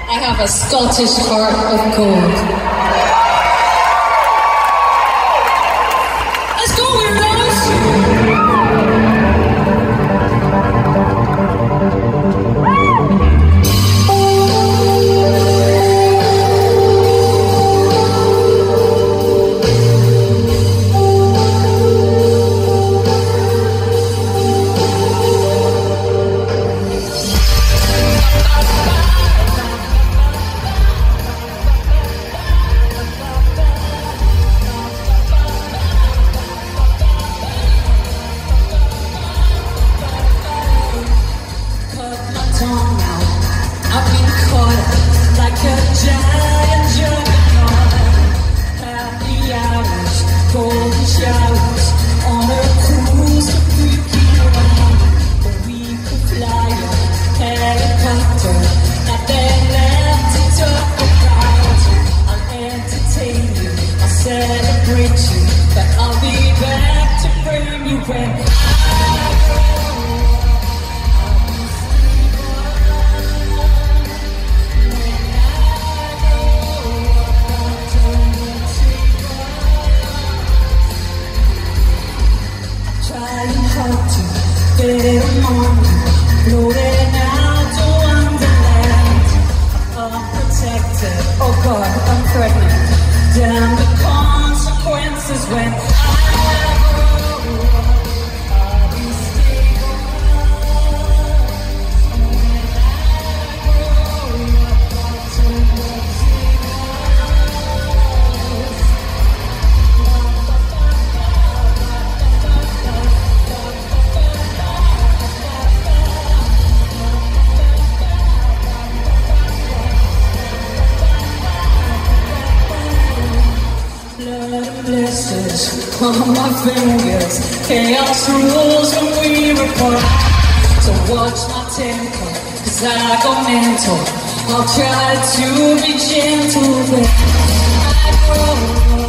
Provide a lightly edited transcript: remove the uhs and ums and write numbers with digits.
I have a Scottish heart of gold. Let's go, weirdos! I've been caught like a giant juggernaut. Happy hours, golden showers, on a cruise to freaky around. But we could fly a helicopter and then left to talk about. I'll entertain you, I'll celebrate you, but I'll be back to bring you when I grow. Get on, floating out to wonderland. Unprotected, oh God, I'm pregnant. Damn the consequences when I grow up. I'll be stable. When I grow up, I'll turn the blessings on my fingers, chaos rules when we report. So watch my temper, cause I go mental. I'll try to be gentle when I grow up.